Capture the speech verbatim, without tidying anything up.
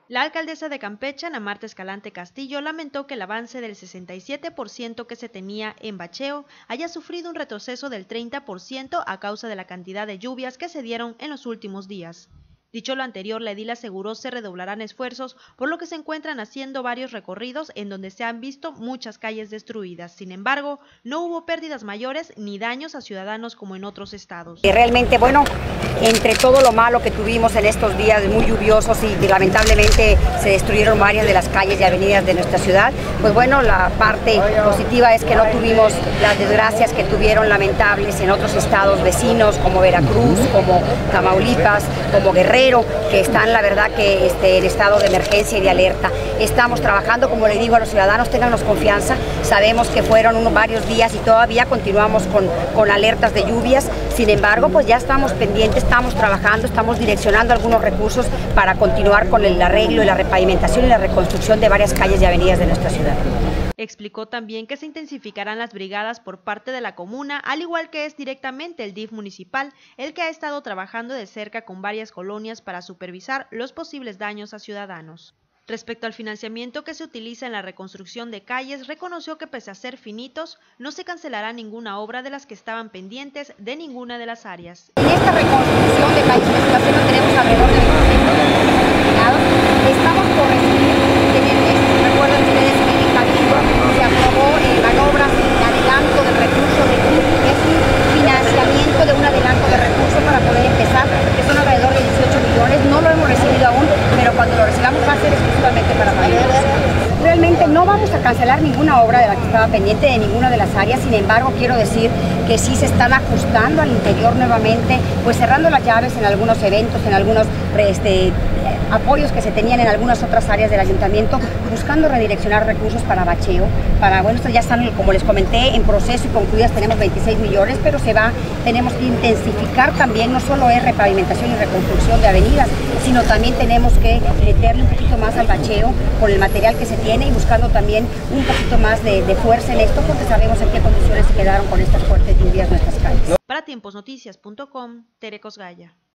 La alcaldesa de Campeche, Ana Marta Escalante Castillo, lamentó que el avance del sesenta y siete por ciento que se tenía en bacheo haya sufrido un retroceso del treinta por ciento a causa de la cantidad de lluvias que se dieron en los últimos días. Dicho lo anterior, la edil aseguró se redoblarán esfuerzos, por lo que se encuentran haciendo varios recorridos en donde se han visto muchas calles destruidas. Sin embargo, no hubo pérdidas mayores ni daños a ciudadanos como en otros estados. Y realmente, bueno, entre todo lo malo que tuvimos en estos días muy lluviosos y lamentablemente se destruyeron varias de las calles y avenidas de nuestra ciudad, pues bueno, la parte positiva es que no tuvimos las desgracias que tuvieron lamentables en otros estados vecinos como Veracruz, como Tamaulipas, como Guerrero, que están, la verdad, que este, en estado de emergencia y de alerta. Estamos trabajando, como le digo a los ciudadanos, téngannos confianza. Sabemos que fueron unos varios días y todavía continuamos con, con alertas de lluvias. Sin embargo, pues ya estamos pendientes, estamos trabajando, estamos direccionando algunos recursos para continuar con el arreglo y la repavimentación y la reconstrucción de varias calles y avenidas de nuestra ciudad. Explicó también que se intensificarán las brigadas por parte de la comuna, al igual que es directamente el D I F municipal, el que ha estado trabajando de cerca con varias colonias para supervisar los posibles daños a ciudadanos. Respecto al financiamiento que se utiliza en la reconstrucción de calles, reconoció que pese a ser finitos, no se cancelará ninguna obra de las que estaban pendientes de ninguna de las áreas. En esta reconstrucción de calles que está haciendo tenemos alrededor de veinticinco destinados. Estamos por recibir, recuerden ustedes que en el Cabildo se aprobó eh, manobras en adelanto del recurso de C U R, que es un financiamiento de un adelanto de recursos para poder empezar, que son alrededor de dieciocho millones. No lo hemos recibido aún, pero cuando lo recibamos va a ser exclusivamente para mayores. Realmente no vamos a cancelar ninguna obra de la que estaba pendiente de ninguna de las áreas. Sin embargo, quiero decir que sí se están ajustando al interior nuevamente, pues cerrando las llaves en algunos eventos, en algunos este, apoyos que se tenían en algunas otras áreas del ayuntamiento, buscando redireccionar recursos para bacheo. Para, bueno, estos ya están, como les comenté, en proceso y concluidas tenemos veintiséis millones, pero se va, tenemos que intensificar también, no solo es repavimentación y reconstrucción de avenidas, sino también tenemos que meterle un poquito más al bacheo con el material que se tiene y buscando también un poquito más de, de fuerza en esto, porque sabemos en qué condiciones se quedaron con estas fuertes lluvias nuestras calles. Para tiempos noticias punto com, Tere Cosgaya.